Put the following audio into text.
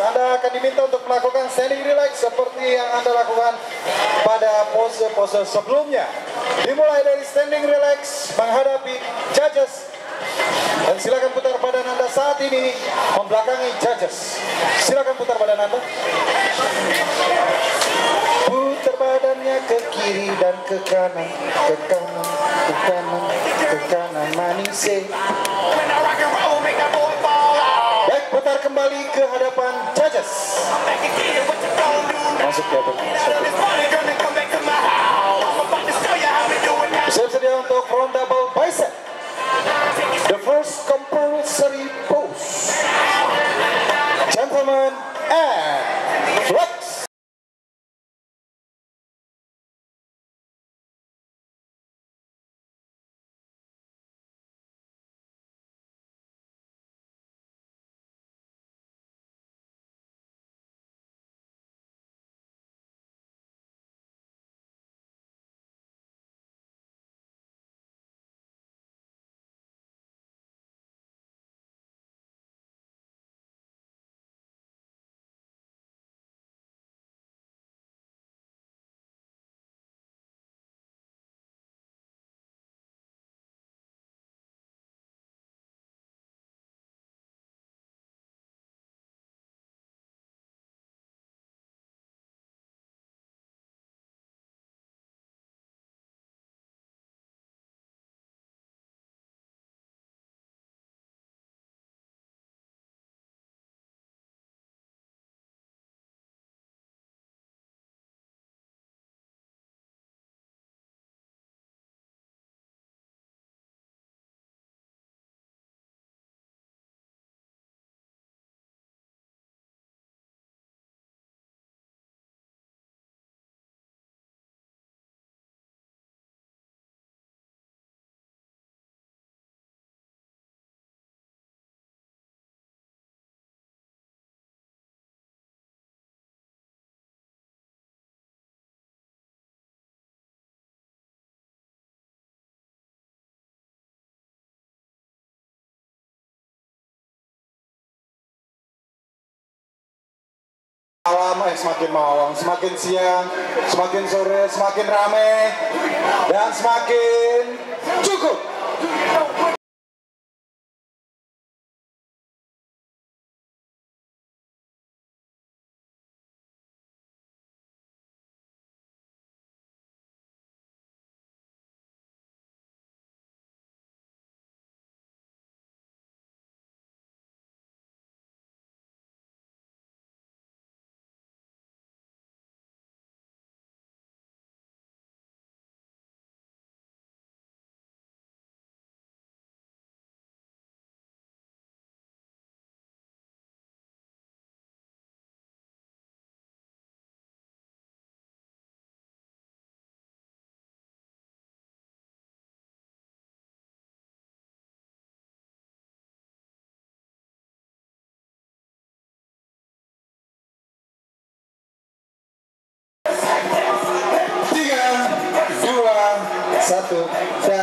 Anda akan diminta untuk melakukan standing relax seperti yang Anda lakukan pada pose-pose sebelumnya. Dimulai dari standing relax menghadapi judges. Dan silakan putar badan Anda saat ini membelakangi judges. Silakan putar badan Anda. Putar badannya ke kiri dan ke kanan, ke kanan, ke kanan, ke kanan, manis. Baik, putar kembali ke hadapan judges. Masuk ke hadapan. Siap-siap untuk front double bicep. The first compulsory pose. Gentlemen and flex. Malam semakin malam, semakin siang, semakin sore, semakin ramai, dan semakin cukup. Satu,